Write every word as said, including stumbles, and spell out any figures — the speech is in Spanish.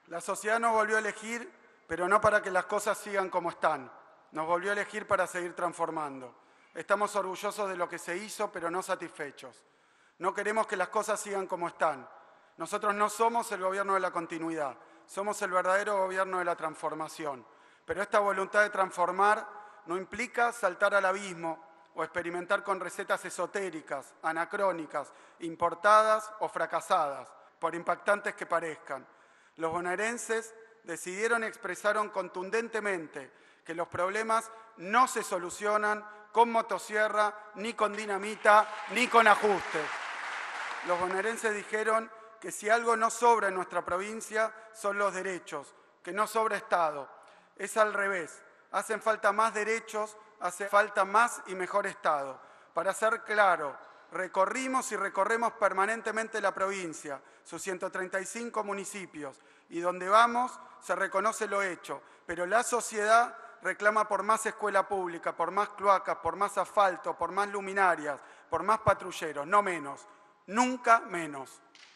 La sociedad nos volvió a elegir, pero no para que las cosas sigan como están. Nos volvió a elegir para seguir transformando. Estamos orgullosos de lo que se hizo, pero no satisfechos. No queremos que las cosas sigan como están. Nosotros no somos el gobierno de la continuidad, somos el verdadero gobierno de la transformación. Pero esta voluntad de transformar no implica saltar al abismo o experimentar con recetas esotéricas, anacrónicas, importadas o fracasadas, por impactantes que parezcan. Los bonaerenses decidieron y expresaron contundentemente que los problemas no se solucionan con motosierra, ni con dinamita, ni con ajustes. Los bonaerenses dijeron que si algo no sobra en nuestra provincia son los derechos, que no sobra Estado. Es al revés, hacen falta más derechos, hace falta más y mejor Estado. Para ser claro, recorrimos y recorremos permanentemente la provincia, sus ciento treinta y cinco municipios, y donde vamos se reconoce lo hecho, pero la sociedad reclama por más escuela pública, por más cloacas, por más asfalto, por más luminarias, por más patrulleros, no menos, nunca menos.